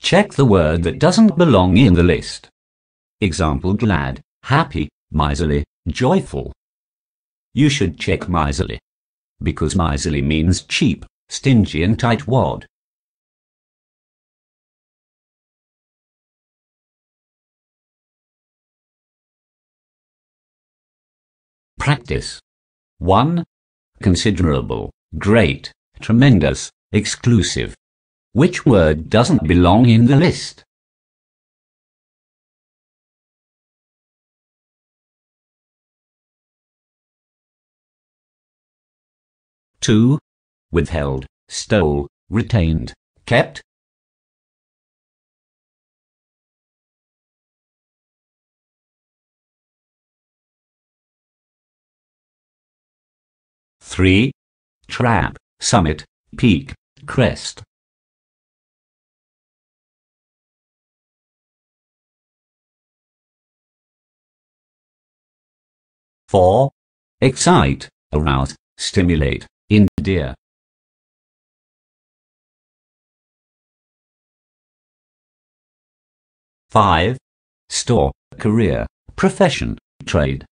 Check the word that doesn't belong in the list. Example: glad, happy, miserly, joyful. You should check miserly, because miserly means cheap, stingy and tightwad. Practice. 1. Considerable, great, tremendous, exclusive. Which word doesn't belong in the list? Two. Withheld, stole, retained, kept. 3. Trap, summit, peak, crest. 4. Excite, arouse, stimulate, endear. 5. Store, career, profession, trade.